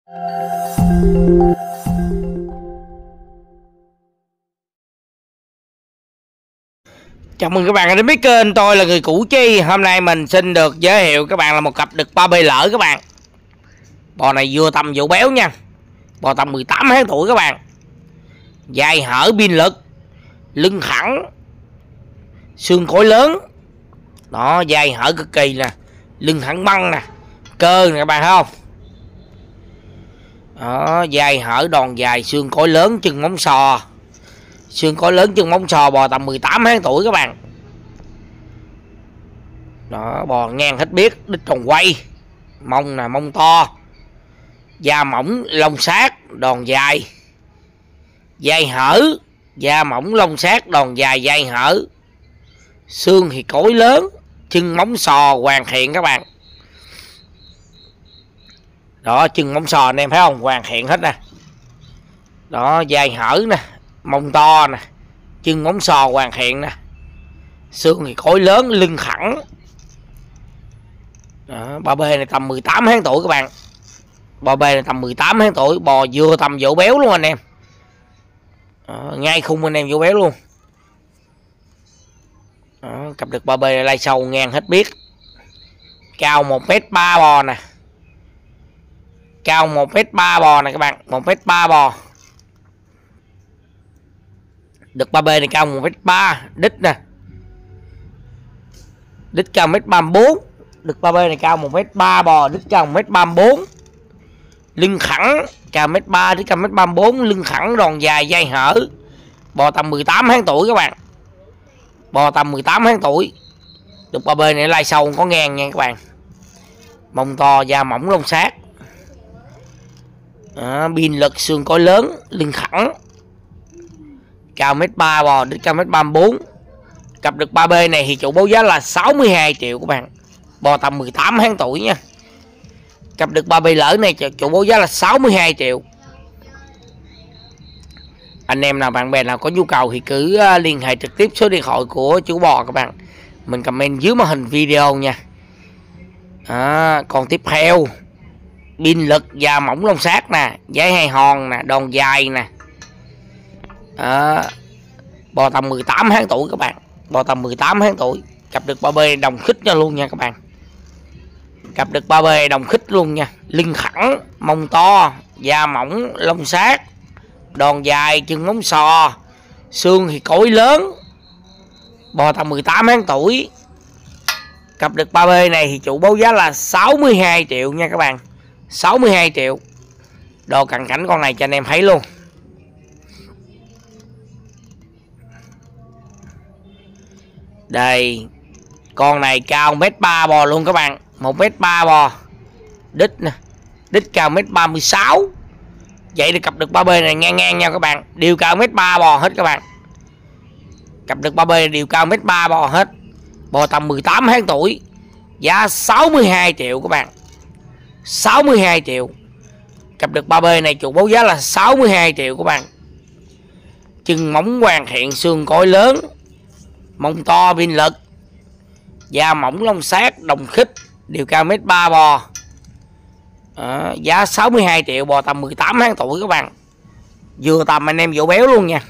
Chào mừng các bạn đến với kênh tôi là người cũ Chi. Hôm nay mình xin được giới thiệu các bạn là một cặp đực ba bê lỡ các bạn. Bò này vừa tầm vừa béo nha. Bò tầm 18 tháng tuổi các bạn. Dài hở biên lực, lưng thẳng, xương cối lớn. Đó, dài hở cực kỳ nè, lưng thẳng băng nè, cơ nè các bạn thấy không? Đó, dài hở đòn dài, xương cối lớn, chân móng sò. Xương cối lớn, chân móng sò, bò tầm 18 tháng tuổi các bạn. Đó, bò ngang hết biết, đít tròn quay, mông nè, mông to, da mỏng lông sát, đòn dài, dai hở, da mỏng lông sát, đòn dài, dai hở. Xương thì cối lớn, chân móng sò hoàn thiện các bạn. Đó, chân móng sò anh em thấy không, hoàn thiện hết nè. Đó, dai hở nè, mông to nè, chân móng sò hoàn thiện nè. Xương thì cối lớn, lưng thẳng. Đó, ba bê này tầm 18 tháng tuổi các bạn. Bò bê này tầm 18 tháng tuổi, bò vừa tầm vỗ béo luôn anh em. Đó, ngay khung anh em vỗ béo luôn. Đó, cặp đực ba bê lai sâu ngang hết biết. Cao 1m3 bò nè. Cao 1m3 bò nè các bạn, 1m3 bò. Đực ba bê này cao 1m3, đít nè. Đít cao 1m34. Đực ba bê này cao 1m3 bò, đít cao 1m34. Lưng thẳng, cao 1m3, đít cao 1m34, lưng thẳng đòn dài, dai hở. Bò tầm 18 tháng tuổi các bạn. Bò tầm 18 tháng tuổi. Đực ba bê này lai sâu có ngang nha các bạn. Mông to, da mỏng lông sát. Biên lực, xương cối lớn, lưng thẳng. Cao 1m3 bò, đít cao 1m34. Cặp đực ba bê này thì chủ báo giá là 62 triệu các bạn. Bò tầm 18 tháng tuổi nha. Cặp đực ba bê lỡ này chủ báo giá là 62 triệu. Anh em nào bạn bè nào có nhu cầu thì cứ liên hệ trực tiếp số điện thoại của chủ bò các bạn. Mình comment dưới màn hình video nha. Còn tiếp theo, biên lực, da mỏng lông sát nè, dái hai hòn nè, đòn dài nè. Bò tầm 18 tháng tuổi các bạn. Bò tầm 18 tháng tuổi. Cặp đực ba bê đồng khích cho luôn nha các bạn. Cặp đực ba bê đồng khích luôn nha. Lưng thẳng, mông to, da mỏng lông sát, đòn dài, chân móng sò, xương thì cối lớn. Bò tầm 18 tháng tuổi. Cặp đực ba bê này thì chủ báo giá là 62 triệu nha các bạn. 62 triệu. Đồ cận cảnh con này cho anh em thấy luôn. Đây, con này cao 1m3 bò luôn các bạn, 1m3 bò. Đít nè, đít cao 1m36. Vậy thì cặp đực ba bê này ngang ngang nhau các bạn, đều cao 1m3 bò hết các bạn. Cặp đực ba bê đều cao 1m3 bò hết. Bò tầm 18 tháng tuổi. Giá 62 triệu các bạn. 62 triệu. Cặp đực ba bê này chủ báo giá là 62 triệu các bạn. Chân móng hoàn thiện, xương cối lớn, mông to, biên lực, da mỏng lông sát, đồng khích, đều cao 1m3 bò. Giá 62 triệu, bò tầm 18 tháng tuổi các bạn. Vừa tầm anh em vỗ béo luôn nha.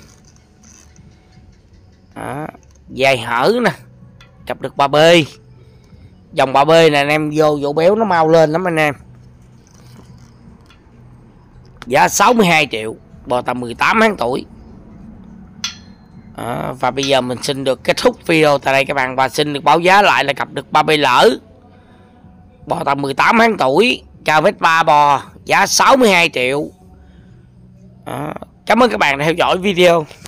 Dài hở nè. Cặp đực ba bê. Dòng ba bê này anh em vô vỗ béo nó mau lên lắm anh em. Giá 62 triệu, bò tầm 18 tháng tuổi. Và bây giờ mình xin được kết thúc video tại đây các bạn. Và xin được báo giá lại là cặp đực ba bê lỡ, bò tầm 18 tháng tuổi, cao 1m3 bò, giá 62 triệu. Cảm ơn các bạn đã theo dõi video.